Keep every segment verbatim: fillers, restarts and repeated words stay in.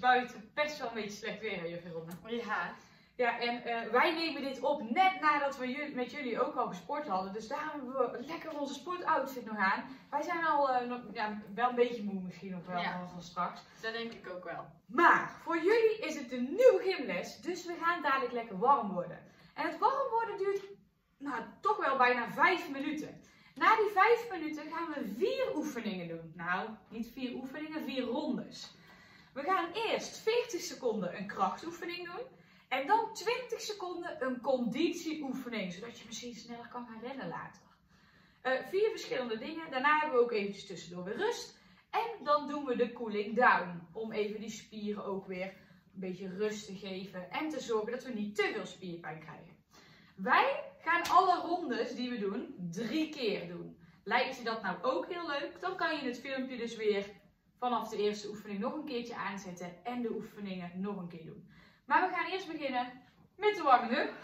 buiten best wel een beetje slecht weer, juf Ronne. Ja. Ja, en uh, wij nemen dit op net nadat we jullie, met jullie ook al gesport hadden. Dus daar hebben we lekker onze sportoutfit nog aan. Wij zijn al uh, nog, ja, wel een beetje moe misschien nog wel ja. van straks. Dat denk ik ook wel. Maar voor jullie is het een nieuwe gymles, dus we gaan dadelijk lekker warm worden. En het warm worden duurt nou, toch wel bijna vijf minuten. Na die vijf minuten gaan we vier oefeningen doen. Nou, niet vier oefeningen, vier rondes. We gaan eerst veertig seconden een krachtoefening doen. En dan twintig seconden een conditieoefening, zodat je misschien sneller kan gaan rennen later. Uh, vier verschillende dingen. Daarna hebben we ook eventjes tussendoor weer rust. En dan doen we de cooling down. Om even die spieren ook weer een beetje rust te geven. En te zorgen dat we niet te veel spierpijn krijgen. Wij gaan alle rondes die we doen drie keer doen. Lijkt je dat nou ook heel leuk? Dan kan je het filmpje dus weer vanaf de eerste oefening nog een keertje aanzetten. En de oefeningen nog een keer doen. Maar we gaan eerst beginnen met de warming-up.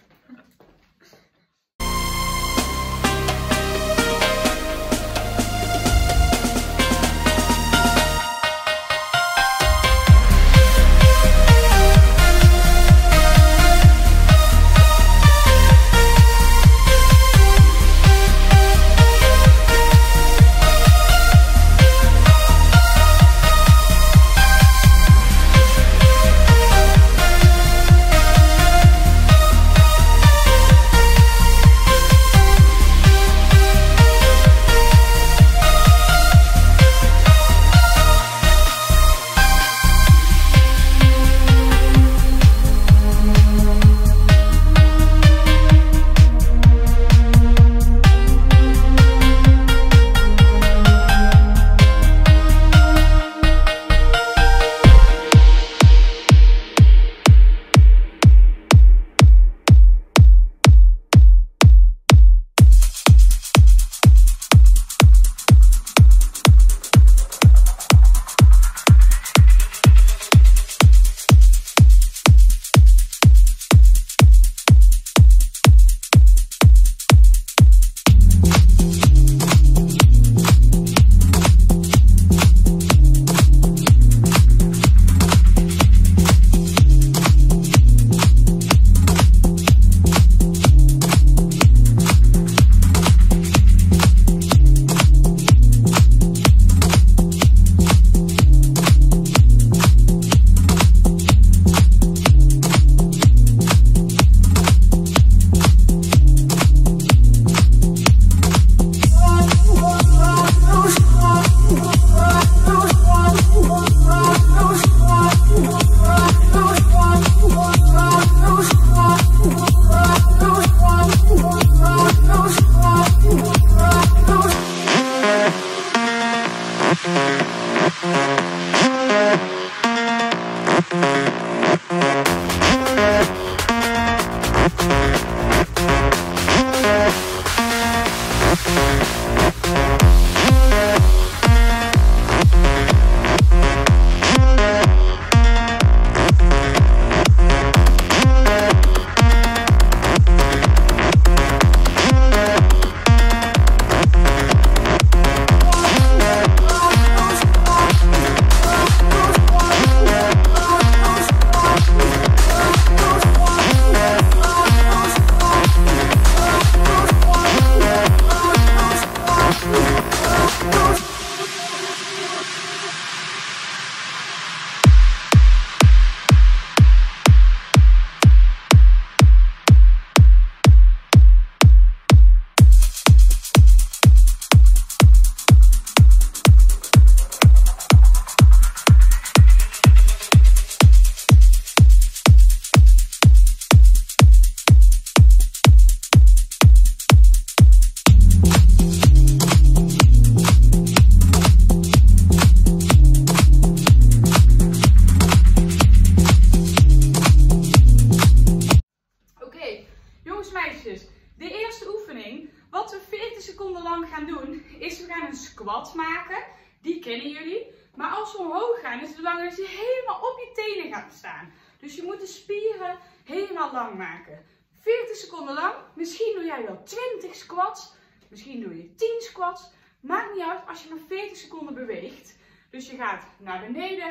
squat maken. Die kennen jullie. Maar als we omhoog gaan is het belangrijk dat je helemaal op je tenen gaat staan. Dus je moet de spieren helemaal lang maken. veertig seconden lang. Misschien doe jij wel twintig squats. Misschien doe je tien squats. Maakt niet uit als je maar veertig seconden beweegt. Dus je gaat naar beneden.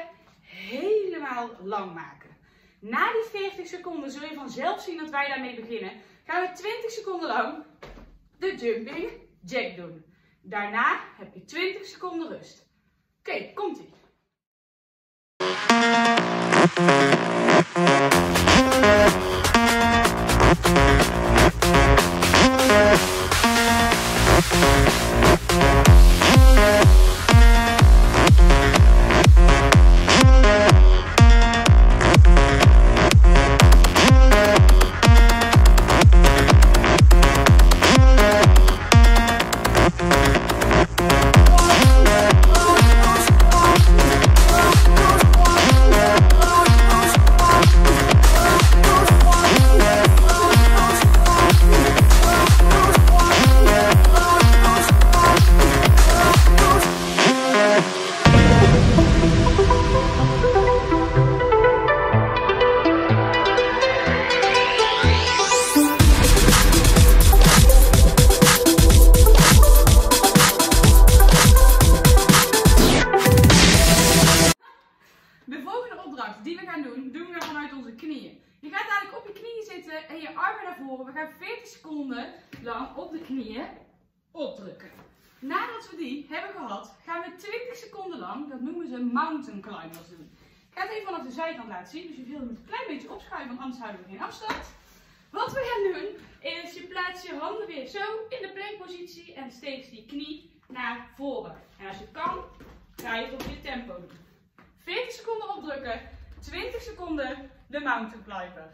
helemaal lang maken. Na die veertig seconden zul je vanzelf zien dat wij daarmee beginnen. Gaan we twintig seconden lang de jumping jack doen. Daarna heb je twintig seconden rust. Oké, okay, komt-ie. Die we gaan doen, doen we vanuit onze knieën. Je gaat eigenlijk op je knieën zitten en je armen naar voren. We gaan veertig seconden lang op de knieën opdrukken. Nadat we die hebben gehad, gaan we twintig seconden lang, dat noemen ze mountain climbers doen. Ik ga het even vanaf de zijkant laten zien, dus je wilt het een klein beetje opschuiven, want anders houden we geen afstand. Wat we gaan doen, is je plaatst je handen weer zo in de plankpositie en steekt je knie naar voren. En als je kan, ga je het op je tempo doen. veertig seconden opdrukken. twintig seconden de mountain climber.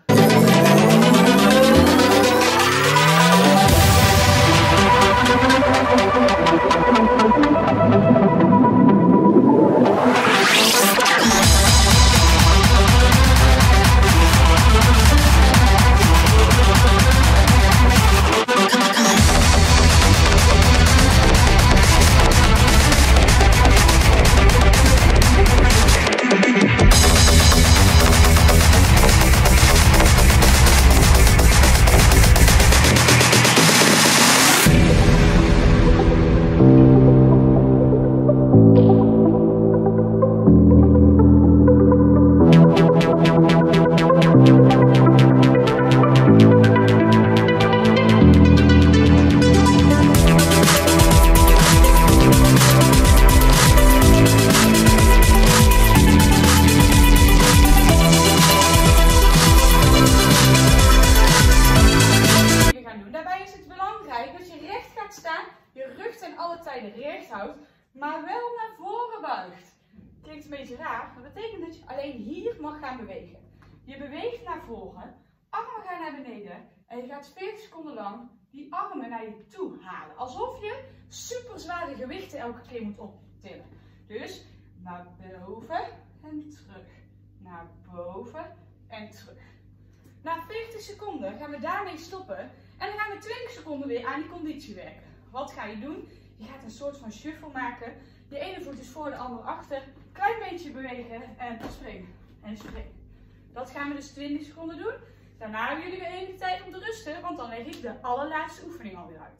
Je rug ten alle tijden recht houdt, maar wel naar voren buigt. Klinkt een beetje raar, maar dat betekent dat je alleen hier mag gaan bewegen. Je beweegt naar voren, armen gaan naar beneden en je gaat veertig seconden lang die armen naar je toe halen. Alsof je super zware gewichten elke keer moet optillen. Dus naar boven en terug, naar boven en terug. Na veertig seconden gaan we daarmee stoppen en dan gaan we twintig seconden weer aan die conditie werken. Wat ga je doen? Je gaat een soort van shuffle maken. Je ene voet is voor, de andere achter. Klein beetje bewegen en springen. En springen. Dat gaan we dus twintig seconden doen. Daarna hebben jullie weer even tijd om te rusten, want dan leg ik de allerlaatste oefening alweer uit.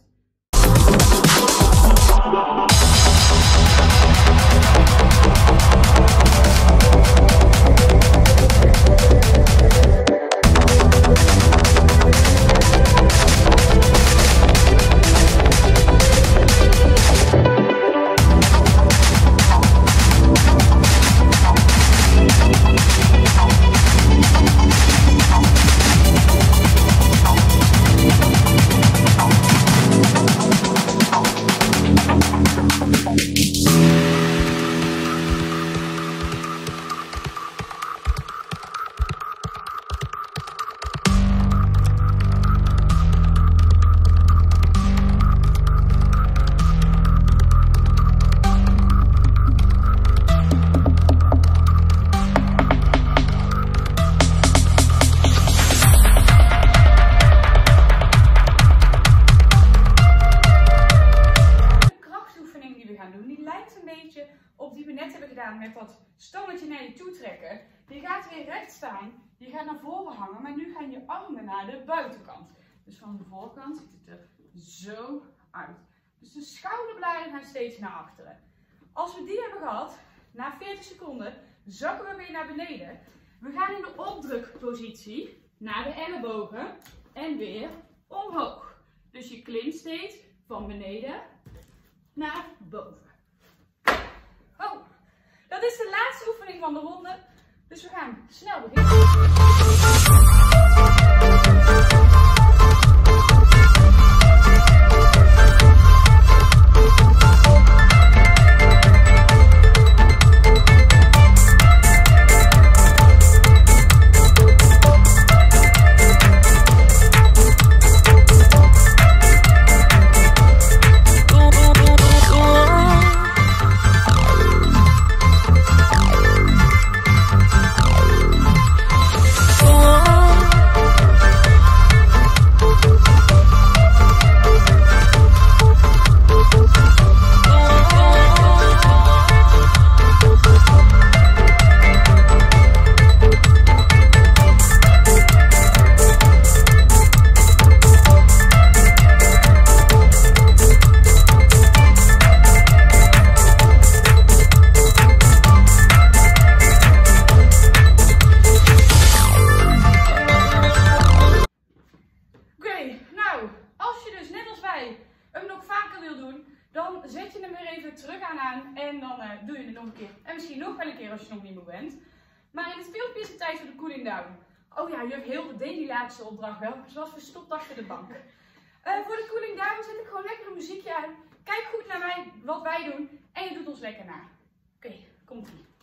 Op die we net hebben gedaan met dat stangetje naar je toe trekken. Je gaat weer recht staan, je gaat naar voren hangen, maar nu gaan je armen naar de buitenkant. Dus van de voorkant ziet het er zo uit. Dus de schouderbladen gaan steeds naar achteren. Als we die hebben gehad, na veertig seconden, zakken we weer naar beneden. We gaan in de opdrukpositie naar de ellebogen en weer omhoog. Dus je klimt steeds van beneden naar boven. Oh, dat is de laatste oefening van de ronde. Dus we gaan snel beginnen. hem nog vaker wil doen, dan zet je hem weer even terug aan aan en dan uh, doe je het nog een keer. En misschien nog wel een keer als je nog niet moe bent. Maar in het filmpje is het tijd voor de cooling down. Oh ja, juf Hilde deed die laatste opdracht wel. Ze was verstopt achter de bank. Uh, voor de cooling down zet ik gewoon lekker een muziekje aan. Kijk goed naar mij, wat wij doen en je doet ons lekker na. Oké, okay, komt ie.